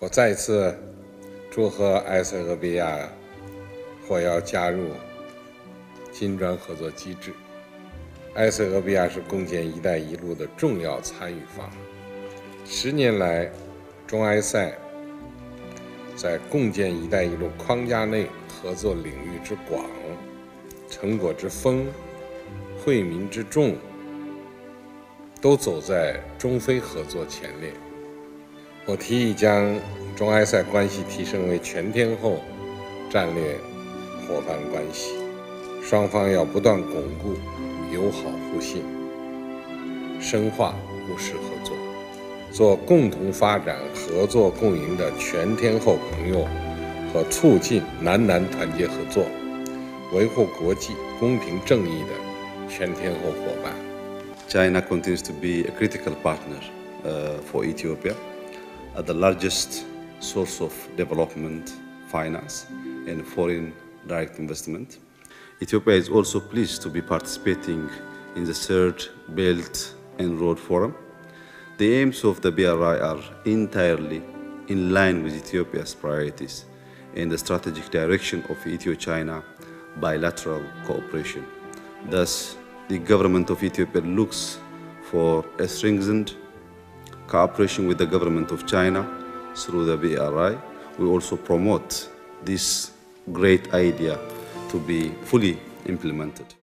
我再次祝贺埃塞俄比亚获邀加入金砖合作机制。埃塞俄比亚是共建“一带一路”的重要参与方。10年来，中埃塞在共建“一带一路”框架内合作领域之广、成果之丰、惠民之重，都走在中非合作前列。我提议将中埃塞关系提升为全天候战略伙伴关系，双方要不断巩固友好互信，深化务实合作，做共同发展、合作共赢的全天候朋友和促进南南团结合作，维护国际公平正义的全天候伙伴。 China continues to be a critical partner for Ethiopia, the largest source of development, finance, and foreign direct investment. Ethiopia is also pleased to be participating in the third Belt and Road Forum. The aims of the BRI are entirely in line with Ethiopia's priorities and the strategic direction of Ethio-China bilateral cooperation. Thus, the government of Ethiopia looks for a strengthened cooperation with the government of China through the BRI. We also promote this great idea to be fully implemented.